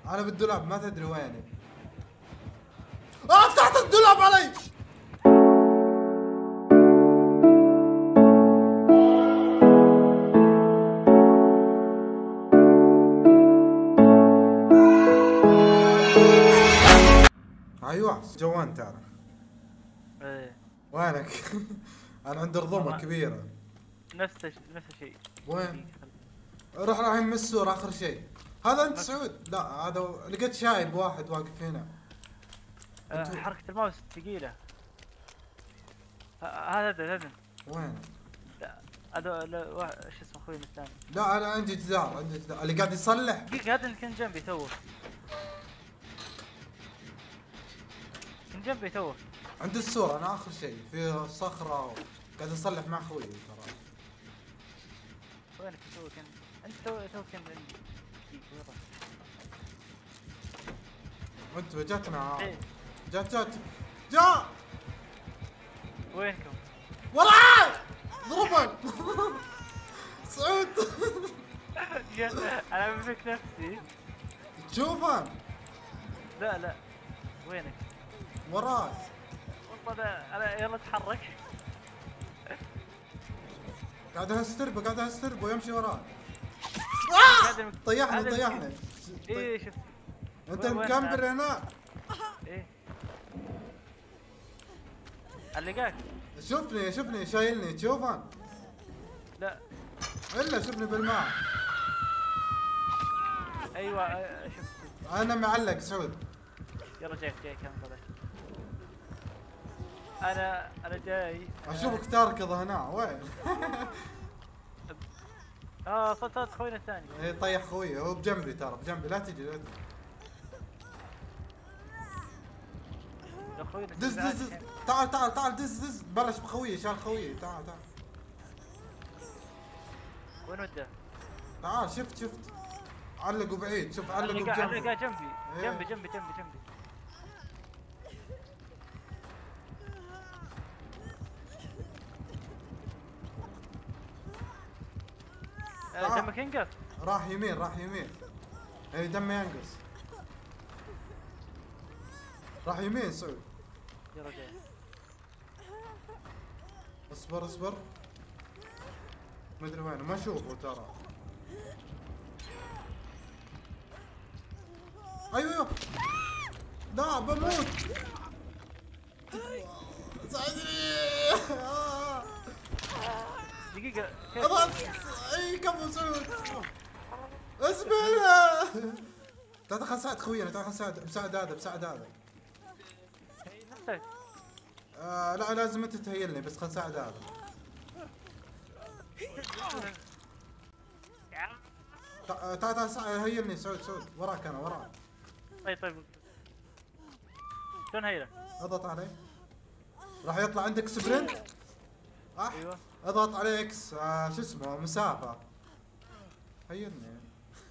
انا بالدولاب ما تدري ويني. فتحت الدولاب علي. ايوه جوان تعرف. ايه وينك؟ انا عند رضومه كبيره. نفس الشيء. وين؟ راح يمسور اخر شيء. هذا انت سعود؟ لا هذا لقيت شايب واحد واقف هنا. حركة الماوس ثقيلة. هذا وين؟ لا هذا ايش اسمه اخوي الثاني؟ لا انا عندي جدار اللي قاعد يصلح. دقيقة هذا اللي كان جنبي توه. كان جنبي توه. عند السور انا اخر شيء في صخرة قاعد اصلح مع اخوي ترى. وينك تو كان؟ انت تو كان عندي. انت جاتنا. إيه. جاء وينكم؟ وراك ضربك. سعود. انا بمسك نفسي. تشوفه؟ لا وينك؟ وراك. والله انا يلا اتحرك. قاعد اهستربه ويمشي وراك. طيحني. ايه شفت. انت مكمبر هنا. ايه اللقاك. شوفني شايلني تشوفه؟ لا الا شوفني بالماء. ايوه شفت. انا معلق سعود. يلا جايك كم طلعت. انا جاي. اشوفك تركض هنا وين؟ صوت خوينا الثاني. ايه طيح خويه هو بجنبي ترى بجنبي لا تجي. دز تعال دز بلش بخويه شال خويه تعال وين وده؟ تعال شفت علقوا بعيد شوف علقوا بجنبي. علقوا جنبي. إيه. جنبي دمك ينقص. راح يمين. اي دمه ينقص. راح يمين سعود. يلا جاي. اصبر ما ادري وين ما اشوفه ترى. ايوه لا بموت. ساعدني. دقيقة اي كفو سعود. اسمع تعال خل ساعد خوينا تعال مساعد هذا. نفسك. لا لازم انت تهيلني بس خل ساعد هذا. تعال هيلني سعود وراك انا وراك. طيب شلون هيله؟ اضغط عليه راح يطلع عندك سبرنت. ايوه اضغط عليه اكس شو اسمه مسافة. هيلني.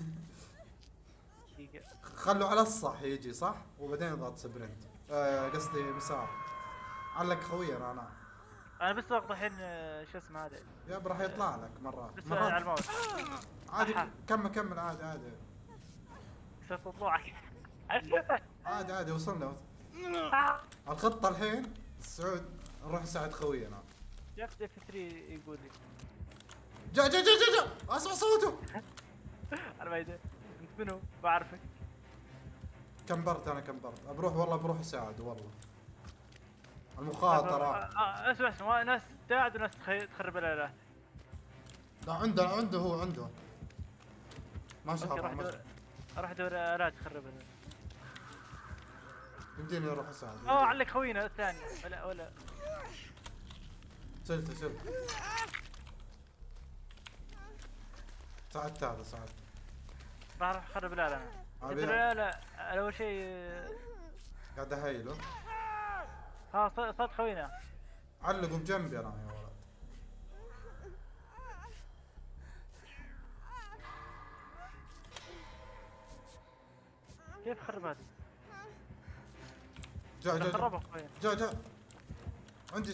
خلوا على الصح يجي صح وبعدين اضغط سبرنت. قصدي مسافة. علق خوينا انا بس وقت الحين شو اسمه هذا يا راح يطلع لك مرات بس على الموت عادي. كمل عادي صرت طلوعك. عادي وصلنا. الخطة الحين سعود نروح نساعد خوينا. شفت F3 يقول لي جا اسمع صوته. انا ما ادري انت منو بعرفك. كمبرت بروح اساعد والله. المخاطرة. اسمع ناس تساعد وناس تخرب الالات. لا عنده هو ما شاء الله. راح ادور الات تخربها. يمديني اروح اساعد. علق خوينا الثاني ولا شلته ساعدت هذا راح اخرب الالات انا. لا اول شيء قاعد اهيله. صاد خوينا علقوا بجنبي انا يا ولد. كيف خرب هذه؟ جا عندي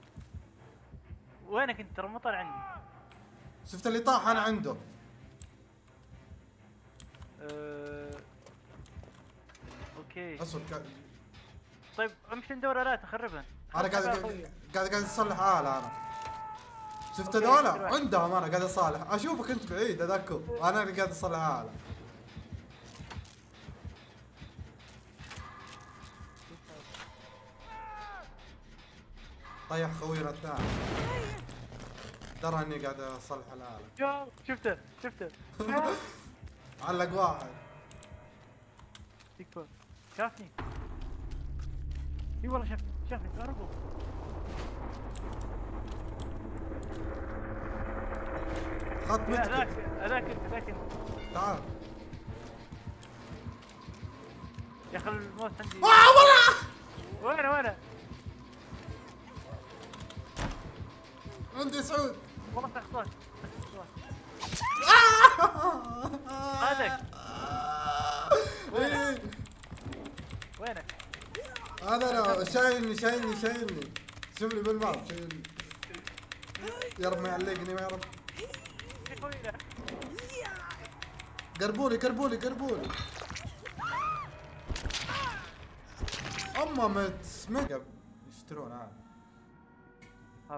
وينك انت؟ ترى مو طالع عندي. شفت اللي طاح انا عنده. اوكي. اصبر طيب امشي ندور الات نخربها. انا قاعد اصلح آلة انا. شفت أوكي، هذول دلوقتي. عندهم، انا قاعد اصالح، اشوفك انت بعيد اذكر، انا اللي قاعد اصلح آلة. طيح خوينا الثاني، درى اني قاعد اصلح الآلة. يا شفته علق واحد. تكفى. شافني. اي والله شافني ضربه. خط هذاك متك. هذاك تعال. يا اخي الموت عندي. والله وينه عندي سعود. والله تخطوت هذاك. إيه. وينك؟ انا شايلني شوف لي بالماء شايلني. يا رب ما يعلقني يا رب. يا خوينا قربولي اما ما يشترون هذا. ها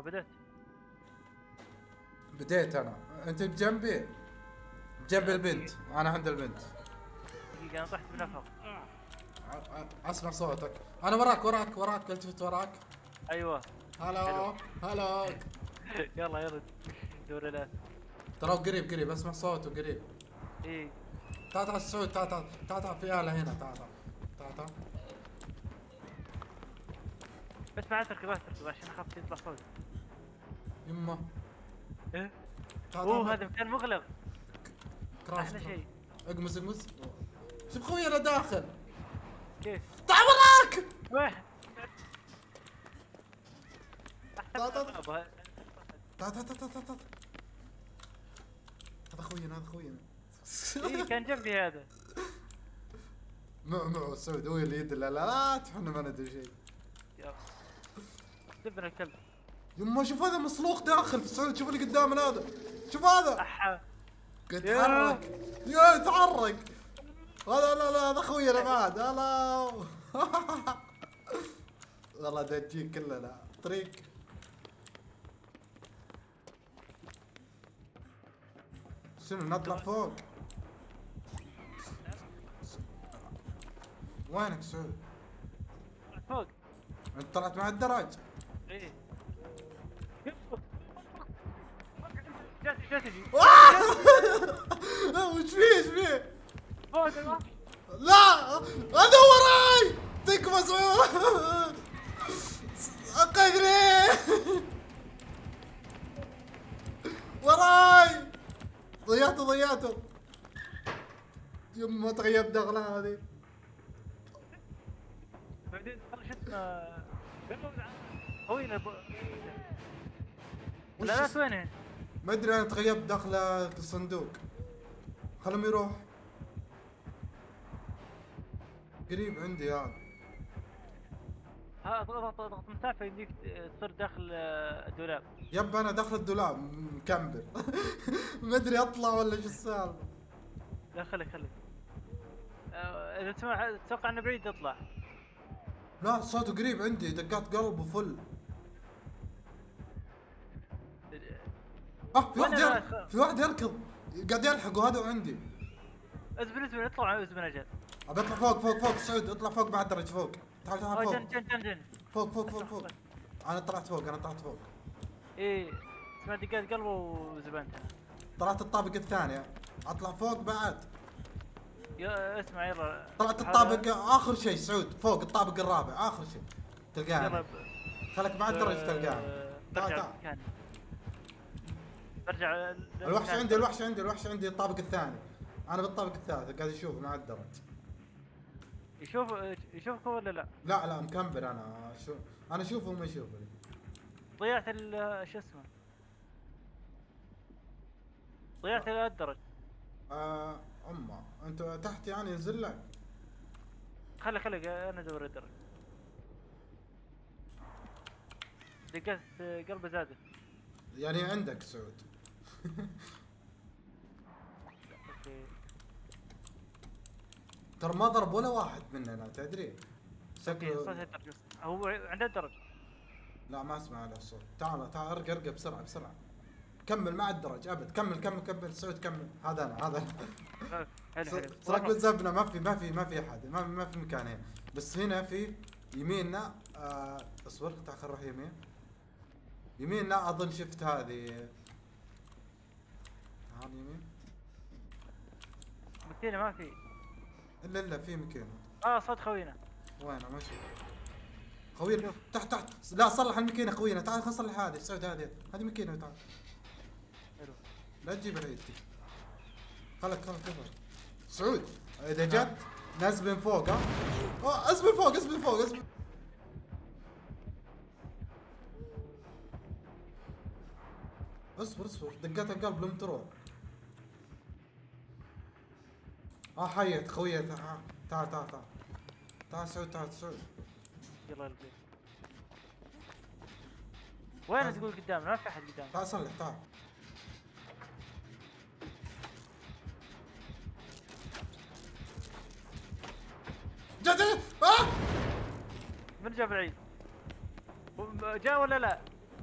بديت انا، انت بجنبي بجنب البنت، انا عند البنت. دقيقة انا طحت بنفق. اسمع صوتك، انا وراك التفت وراك. ايوه هلا يلا دور الان. ترى قريب اسمع صوته قريب. ايه تعال السعود، تعال في آلة هنا، تعال بس ما تركب عشان اخاف يطلع صوت. يمه ايه تعال اوه هذا مكان مغلق. كراش احلى شيء. اقمز شوف خوي انا داخل. كيف؟ تعال وراك. وين؟ تعال هذا خوينا ايه كان جنبي هذا. معه سعود هو اللي يدل الآلات، احنا ما ندري شيء. يلا دبنا الكلب. يما شوف هذا مسلوق داخل سعود، شوف اللي قدامنا هذا، شوف هذا احا يتحرك. يتحرك هذا. لا هذا خوينا بعد. هلا والله دجيك كلنا طريق. شنو نطلع فوق؟ وينك سعود؟ فوق. انت طلعت مع الدرج؟ ايه جاتي وش فيه؟ فوق ايوه. لا هذا وراي تكفى سعود. اقدري وراي. ضيعته يما تغيب دغله هذه. بعدين شو اسمه خوينا لا وينه؟ ما ادري انا تغيبت داخل الصندوق. خلهم يروح قريب عندي هذا. ها اضغط مسافة يمديك تصير داخل الدولاب. يب انا داخل الدولاب مكمبر. ما ادري اطلع ولا شو السالفه. لا خليك اذا تتوقع انه بعيد اطلع. لا صوته قريب عندي، دقات قلبه فل. في واحد يركض قاعد يلحق وهذا عندي. ازبل اطلع ازبل اجل. ابى اطلع فوق سعود، اطلع فوق بعد درج فوق. تعال فوق. جن فوق. انا طلعت فوق. ايه سمعت دقات قلبه وزبنته. طلعت الطابق الثاني، اطلع فوق بعد. يا اسمع يلا. طلعت الطابق اخر شيء سعود، فوق الطابق الرابع اخر شيء تلقاني. خلك بعد درج تلقاني. تعال. برجع. الوحش عندي الطابق الثاني. انا بالطابق الثالث قاعد اشوف مع الدرج. يشوفك ولا لا؟ لا مكمبر انا اشوفه وما يشوفني. ضيعت شو اسمه. ضيعت الدرج. اما انت تحت يعني ينزل لك. خليك انا ادور الدرج. دقات قلبه زادت. يعني عندك سعود. ترى ما ضرب ولا واحد مننا تدري. شكله شكله هو عنده درج. لا ما اسمع على الصوت. تعال تعال ارقى ارقى بسرعه بسرعه. كمل مع الدرج ابد. كمل كمل كمل سعود كمل. هذا انا هذا حلو حلو. صراحة بالزبنه ما في احد ما في مكان هنا. بس هنا في يميننا اصبر تعال خل نروح يمين. يميننا اظن شفت هذه. تعال يمين. مكينة ما في. الا في مكينة. صوت خوينا. وينه ما اشوف. خوينا تحت لا صلح الماكينه خوينا. تعال خل نصلح هذه سعود. هذه ماكينه. تعال حلو. لا تجيب العيد. خلك سعود اذا جت ناس من فوق. ها اسم فوق اصبر دقات القلب لم تروح. حيت خويا. تعال سعود. يلا يلا. وين تقول قدامنا؟ ما في احد قدامنا. تعال صلح تعال. جا من جاب العيد؟ جاء ولا لا؟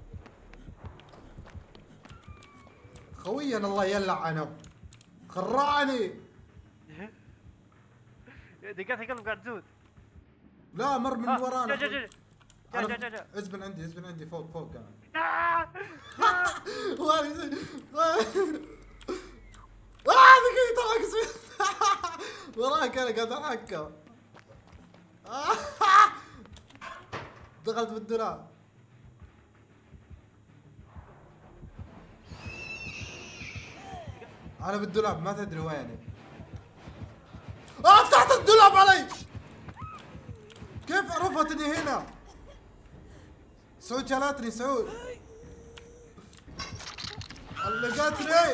خويا الله يلعنه خرعني. دقات القلب قاعد تزود. لا مر من ورانا. جا ازبن عندي فوق كمان. دقيقة طلعك وراك انا قاعد احكم. دخلت بالدولاب. انا بالدولاب ما تدري ويني. فتحت الدولاب علي. كيف عرفت اني هنا؟ سعود شالتني سعود. لقيتني.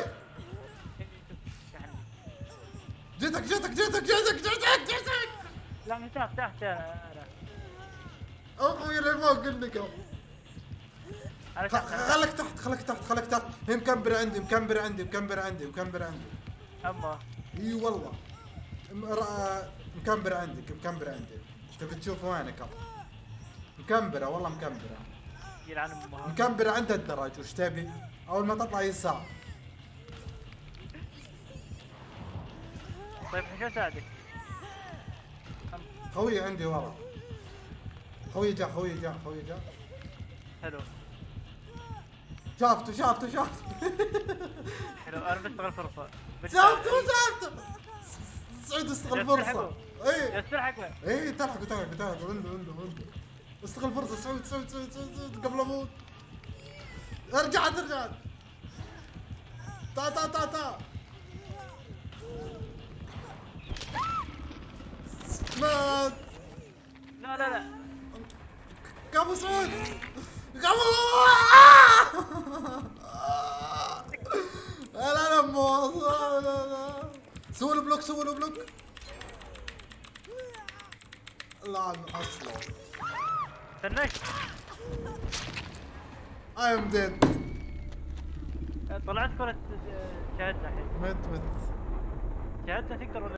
جيتك. لا من تحت انا. اخوي اللي فوق قل لك. خليك تحت. هي مكمبرة عندي. اما اي والله مكمبرة عندي. تبي تشوف وينك؟ مكمبرة والله مكمبرة. يلعن امها. مكمبرة عند الدرج. وش تبي؟ اول ما تطلع يسار. طيب شو اساعدك؟ خوي عندي ورا. خوي جا. حلو. شافته. حلو انا بشتغل فرصة. شافته. سعود استغل فرصة. اي يستلحق. اي تلحقوا عنده. استغل فرصة سعود قبل اموت. رجعت. تا مات. لا قابو سعود. لا موظف. لا سووا له بلوك. لا اصلا استناك. I am dead. طلعت كرة. شاهدنا الحين. مت شاهدنا تقدر ولا